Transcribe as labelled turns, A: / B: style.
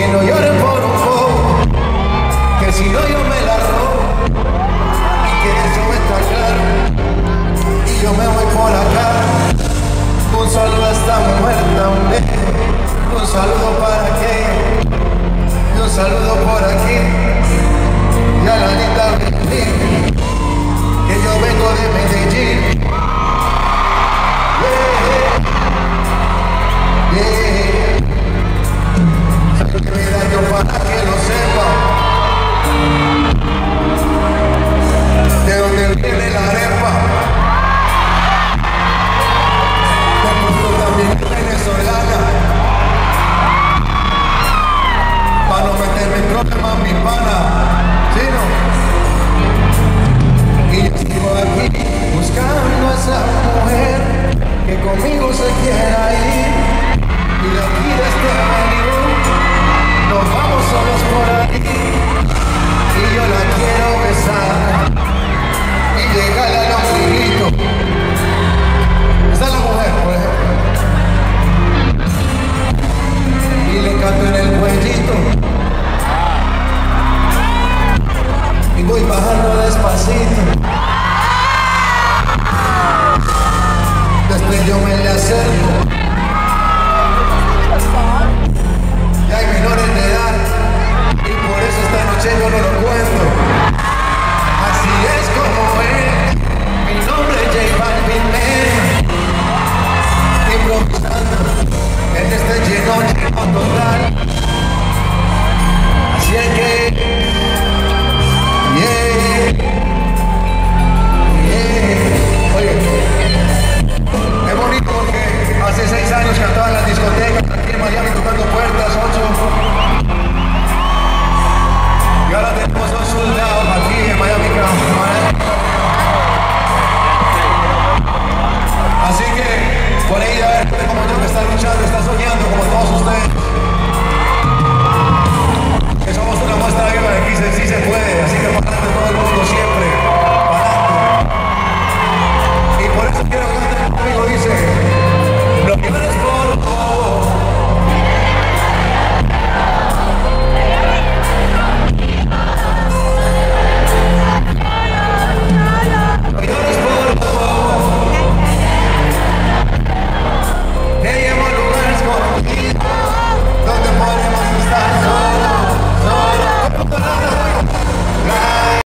A: y no lloren por un poco, que si no yo me la robo, y que eso está claro, y yo me voy por acá. Un saludo a esta muerta, un saludo para aquella, y un saludo por aquí.